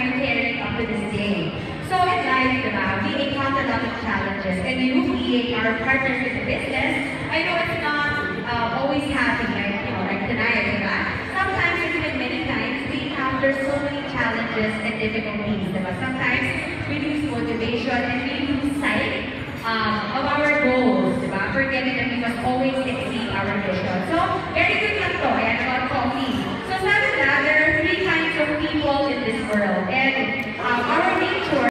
you carrying up to this day? So in life, we encounter a lot of challenges, and you, our partners in the business, I know it's not always happy, like tonight, sometimes, even many times, we encounter so many challenges and difficulties, Sometimes we lose motivation and we lose sight of our goals, Forgetting that we must always exceed our vision. So, very good lang to. Ayan,